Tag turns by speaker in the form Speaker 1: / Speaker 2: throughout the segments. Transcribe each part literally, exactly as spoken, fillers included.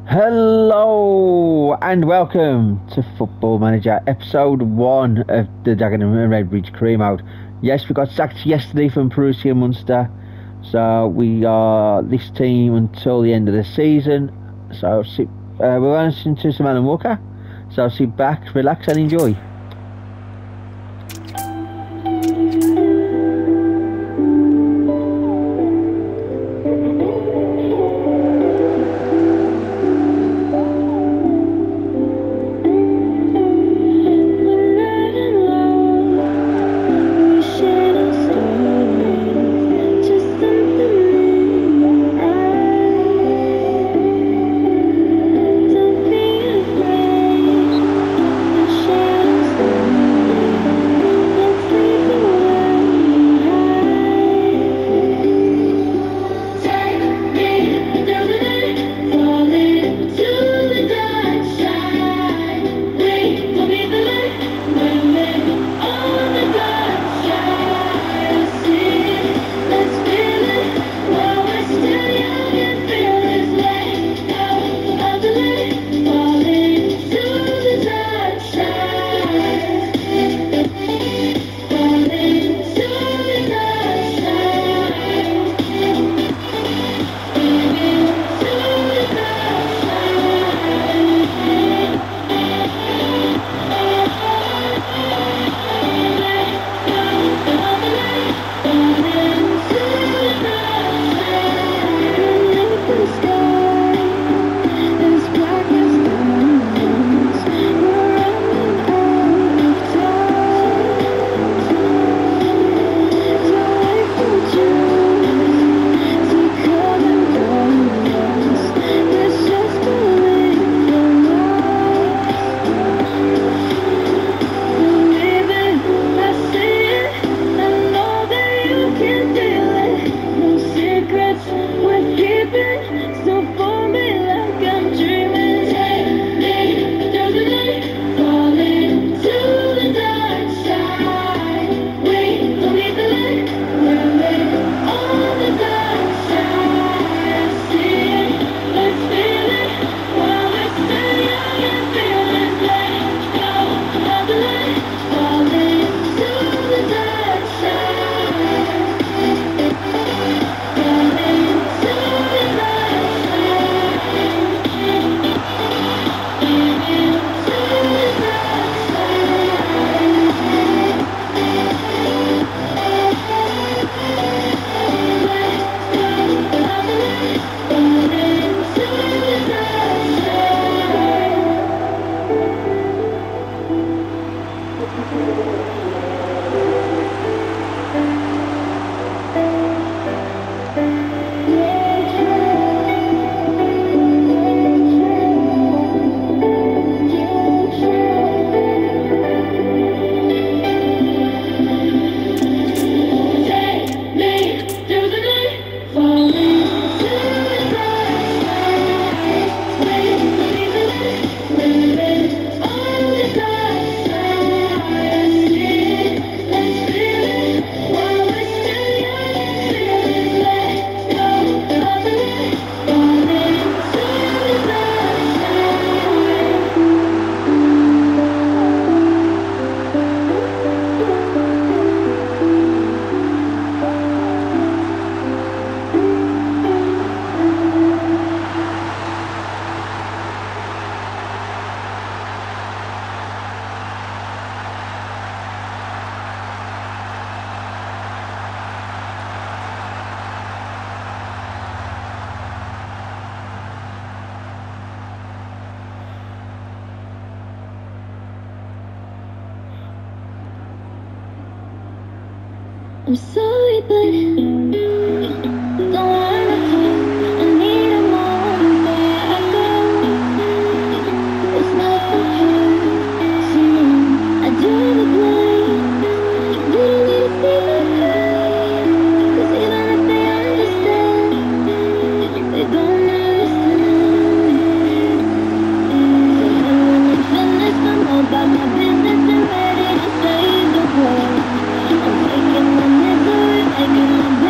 Speaker 1: Hello and welcome to Football Manager episode one of the Dagenham and Redbridge career mode. Yes, we got sacked yesterday from Perusia Munster, so we are this team until the end of the season. So sit, uh, we're listening to some Alan Walker, so sit back, relax and enjoy.
Speaker 2: I'm sorry, but don't wanna talk. I need a moment before I go. It's not for her, so I do the blame. Didn't need to see my pain, 'cause even if they understand, they don't understand. So when I'm finished, I'm all about my business and ready to save the world. I'm taking my misery, making my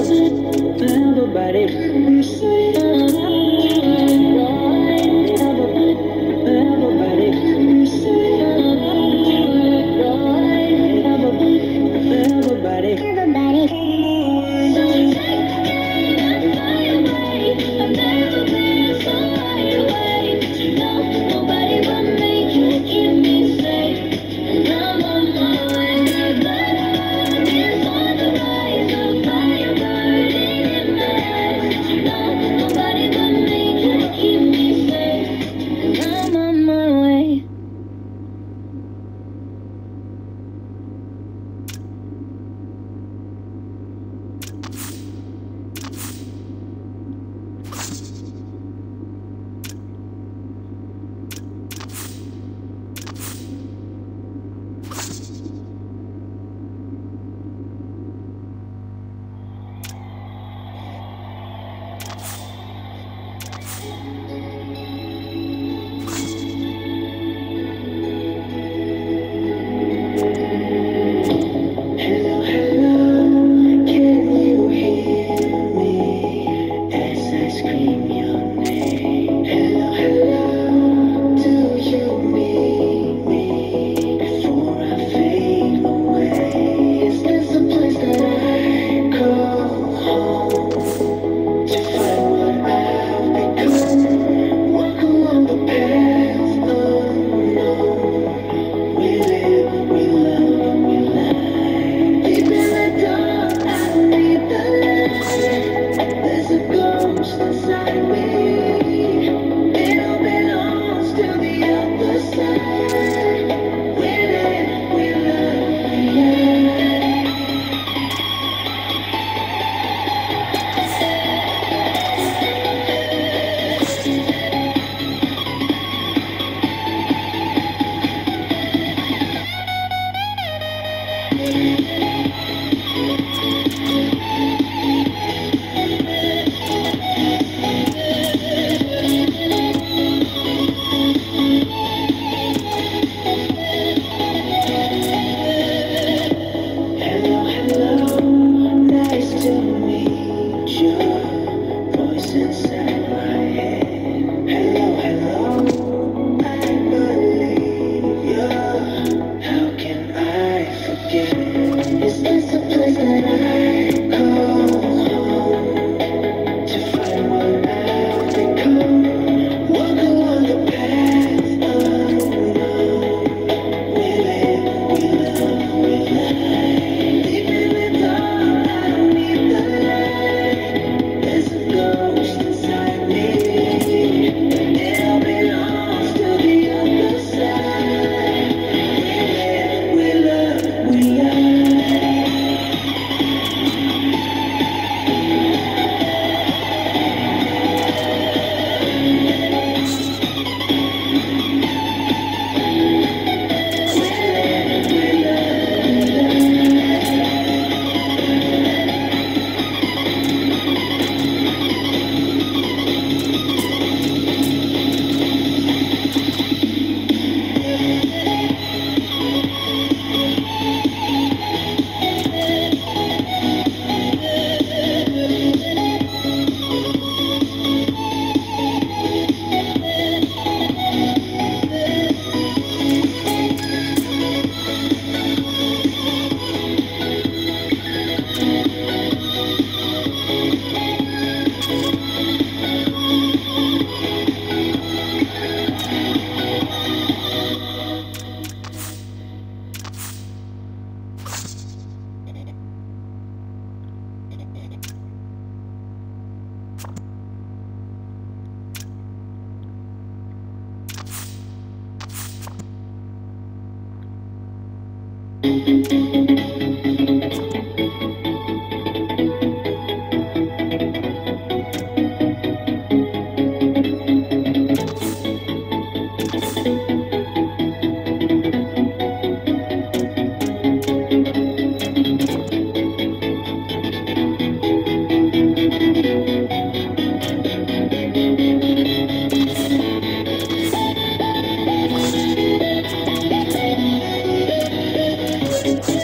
Speaker 2: Thank you.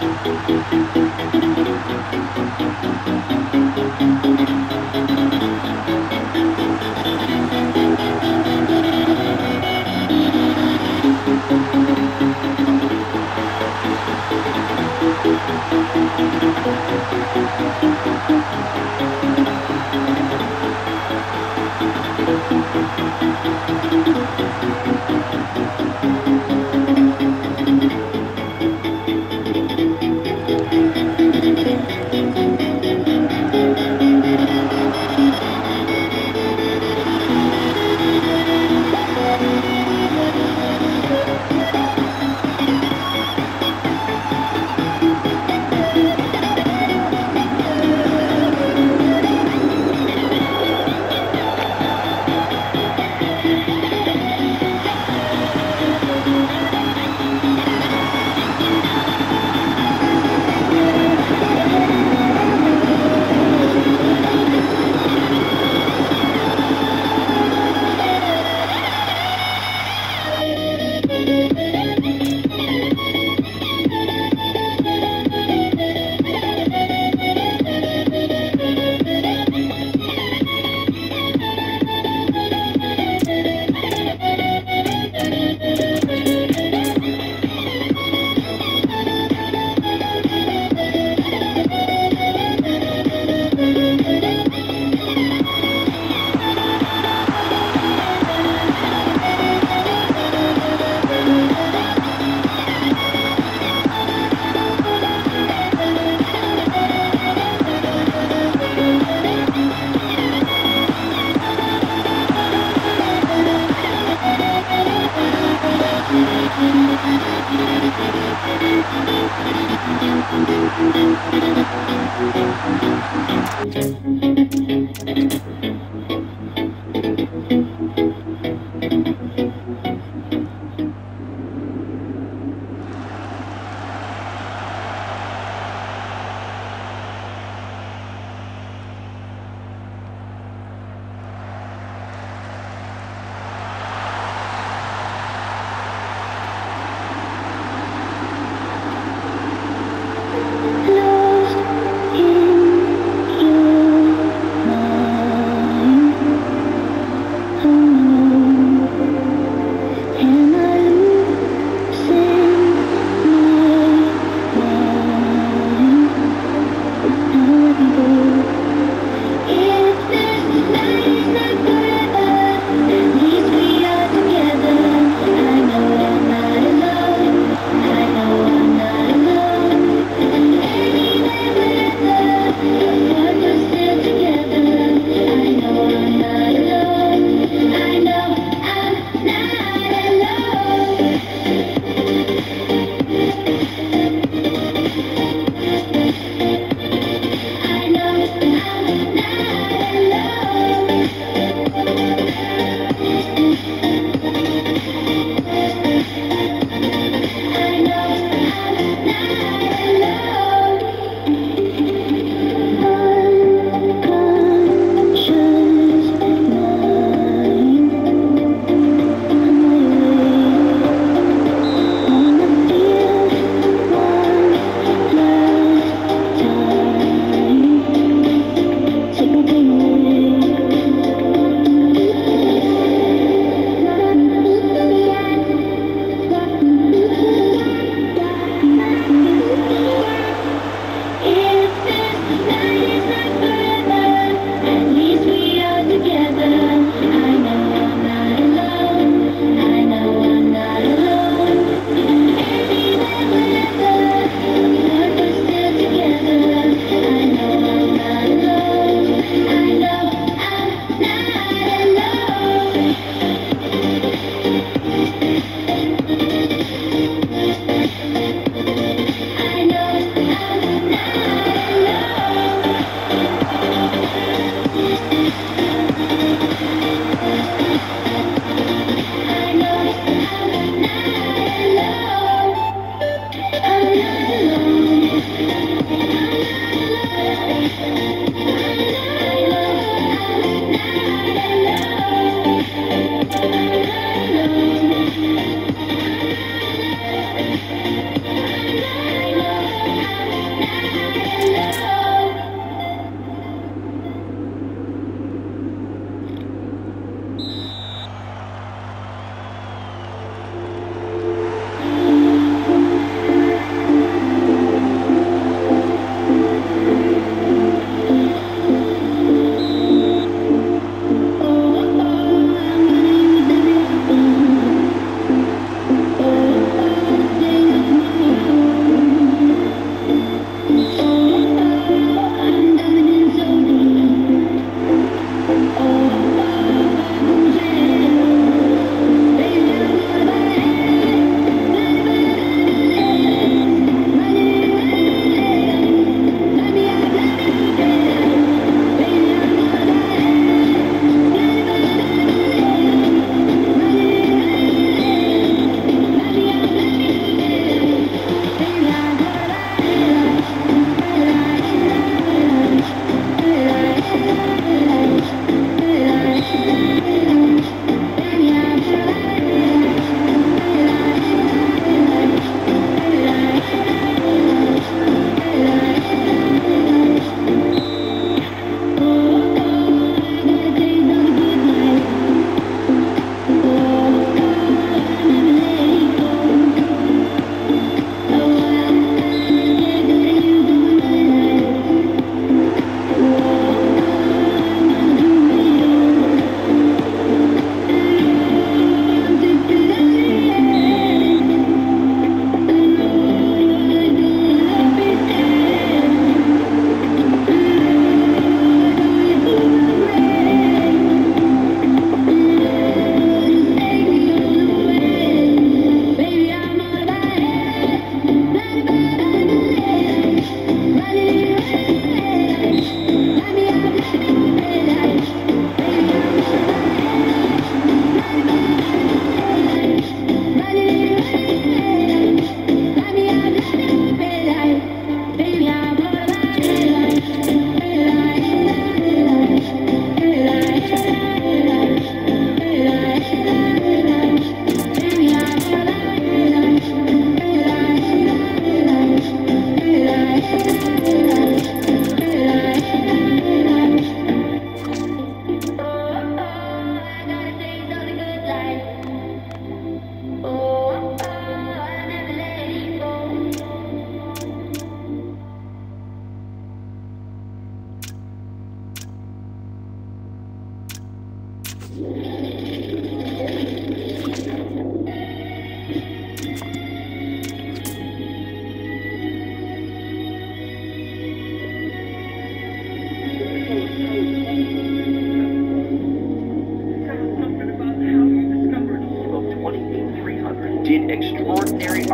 Speaker 2: Lost in you.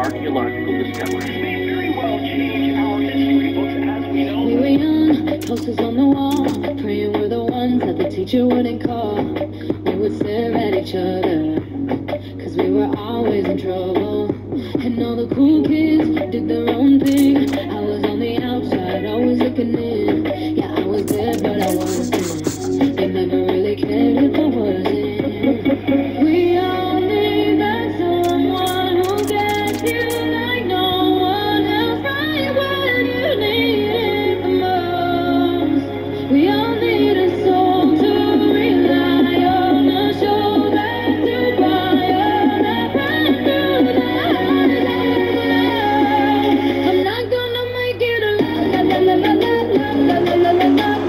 Speaker 2: archaeological discoveries may very well change our history books as we know. We were young, posters on the wall, praying we're the ones that the teacher wouldn't call. We would stare at each other, cause we were always in trouble. And all the cool kids did their own thing. I was on the outside, always looking in. Yeah, I was there, but I wasn't. They never really cared if I wasn't. We all need that someone who gets you like no one else, right when you need it the most. We all need a soul to rely on, a shoulder to cry on, a friend through the highs and lows. I'm not gonna make it alone. La la la la la la la la la la la.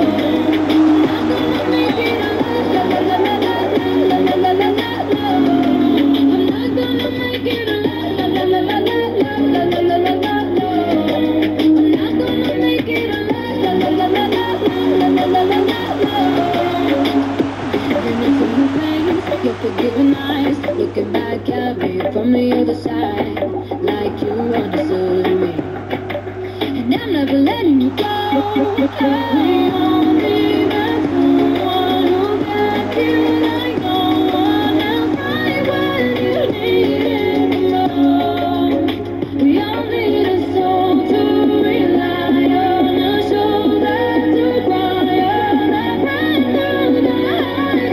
Speaker 2: I'm not gonna make it alone. La la la la la la la la la la la. I'm not gonna make it alone. La la la la la la la la la la la. I'm not gonna make it alone. La la la la la la la la la la la. You're not from the pain, your forgiving eyes, looking back at me from the other side, like you understood me. And I'm never letting you go. I only met someone who got you like no one else, right when you need it the most. We all need a soul to rely on, a shoulder to cry on, a friend through the highs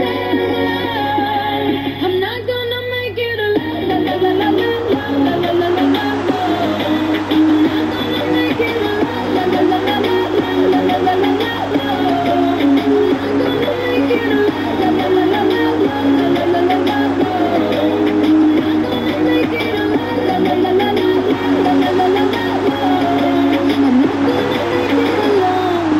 Speaker 2: and lows. I'm not gonna make it alone. La la la la la la la la la la la. I'm not gonna make it alone. La la la la la la la la la la la. I'm not gonna make it alone. La la la la la la la la la la la. I'm not gonna make it alone. La la la la la la la la la la la. I'm not gonna make it alone.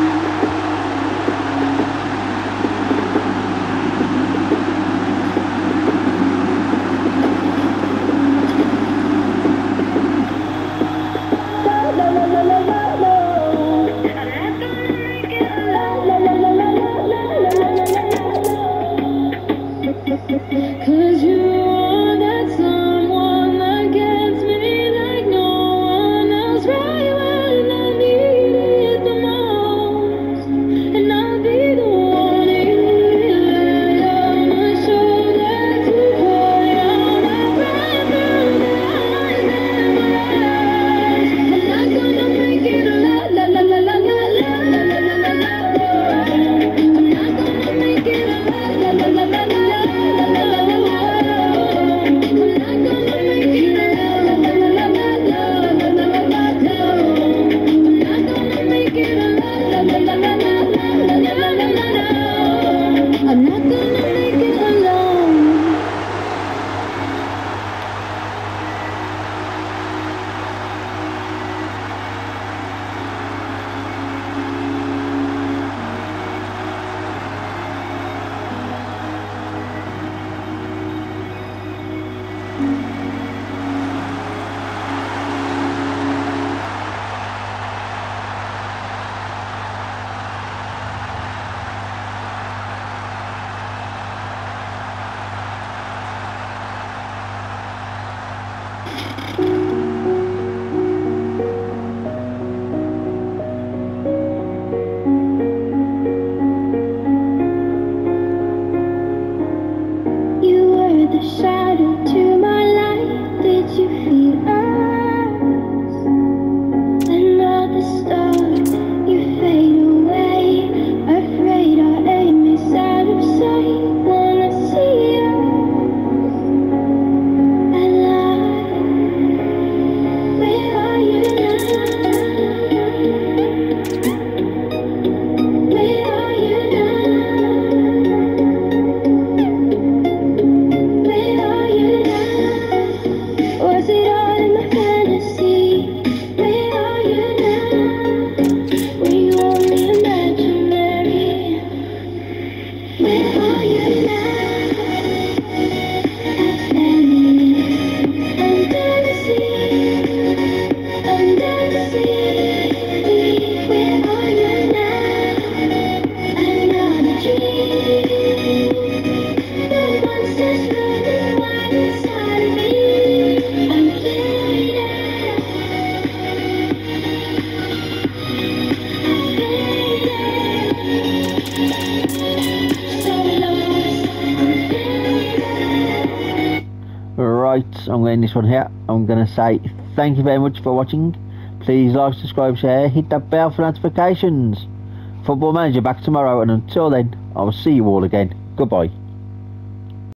Speaker 2: La la la la la la la. I'm not gonna make it alone. La la la la la la la la la la. Cause you are that someone that gets me like no one else, right when I need it the most. And I'll be the one you rely on, a shoulder to cry on, a friend through the highs and lows. I'm not gonna make it alone. La la la la la la la la la la la. I'm not gonna make it alone. La la la la la la la la la la. I'm not gonna make it alone. La la la la la la la la la la. I'm not gonna make it alone. La la la la la la la la la la. I'm not gonna make it alone. You were the shadow to my light. Did you feel us? Another star, you fade away. Afraid our aim is out of sight. Wanna see us alive. Where are you now? Where are you now? Where are you now? Was it all in my fantasy? Where are you now? Were you only imaginary? Where are you now? Under the sea, under the sea. Where are you now? Another dream. The monster's running wild inside of me. I'm feeling
Speaker 1: I'm going to end this one here. I'm going to say thank you very much for watching. Please like, subscribe, share, hit that bell for notifications. Football Manager back tomorrow, and until then, I will see you all again. Goodbye.